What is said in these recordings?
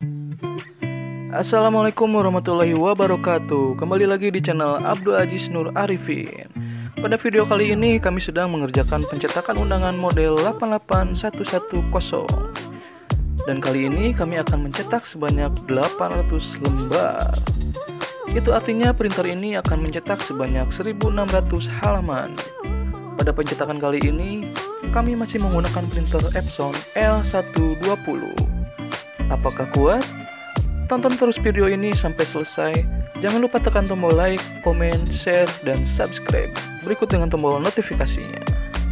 Assalamualaikum warahmatullahi wabarakatuh. Kembali lagi di channel Abdul Aziz Nur Arifin. Pada video kali ini kami sedang mengerjakan pencetakan undangan model 88110. Dan kali ini kami akan mencetak sebanyak 800 lembar. Itu artinya printer ini akan mencetak sebanyak 1600 halaman. Pada pencetakan kali ini kami masih menggunakan printer Epson L120. Apakah kuat? Tonton terus video ini sampai selesai. Jangan lupa tekan tombol like, komen, share, dan subscribe. Berikut dengan tombol notifikasinya.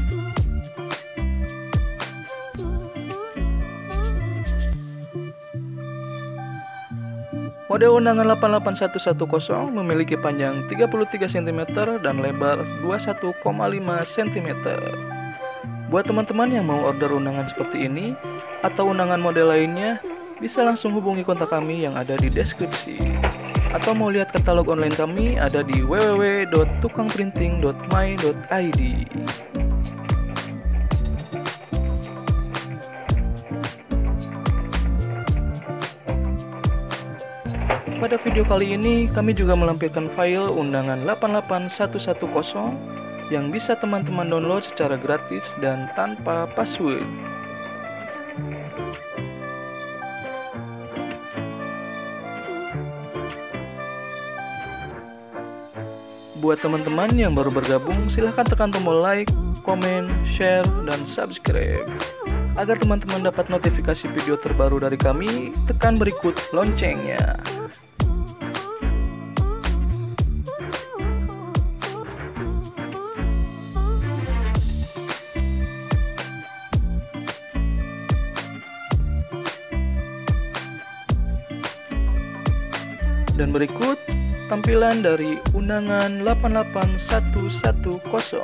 Model undangan 88110 memiliki panjang 33 cm dan lebar 21,5 cm. Buat teman-teman yang mau order undangan seperti ini atau undangan model lainnya, bisa langsung hubungi kontak kami yang ada di deskripsi. Atau mau lihat katalog online kami ada di www.tukangprinting.my.id. Pada video kali ini kami juga melampirkan file undangan 88110 yang bisa teman-teman download secara gratis dan tanpa password. Buat teman-teman yang baru bergabung, silahkan tekan tombol like, komen, share, dan subscribe. Agar teman-teman dapat notifikasi video terbaru dari kami, tekan berikut loncengnya. Dan berikut tampilan dari undangan 88110.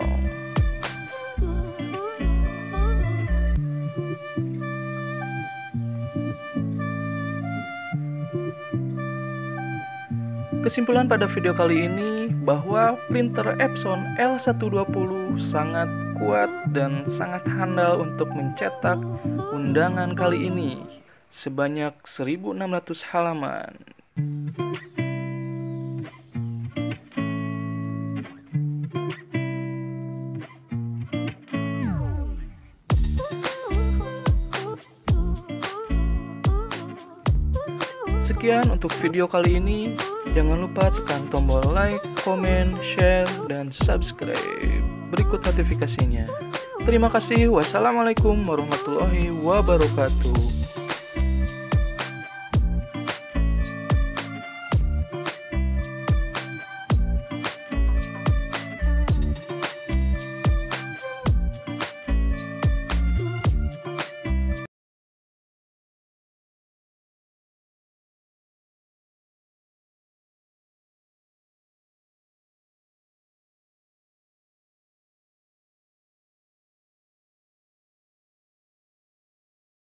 Kesimpulan pada video kali ini bahwa printer Epson L120 sangat kuat dan sangat handal untuk mencetak undangan kali ini sebanyak 1600 halaman. Sekian untuk video kali ini. Jangan lupa tekan tombol like, komen, share, dan subscribe. Berikut notifikasinya. Terima kasih. Wassalamualaikum warahmatullahi wabarakatuh.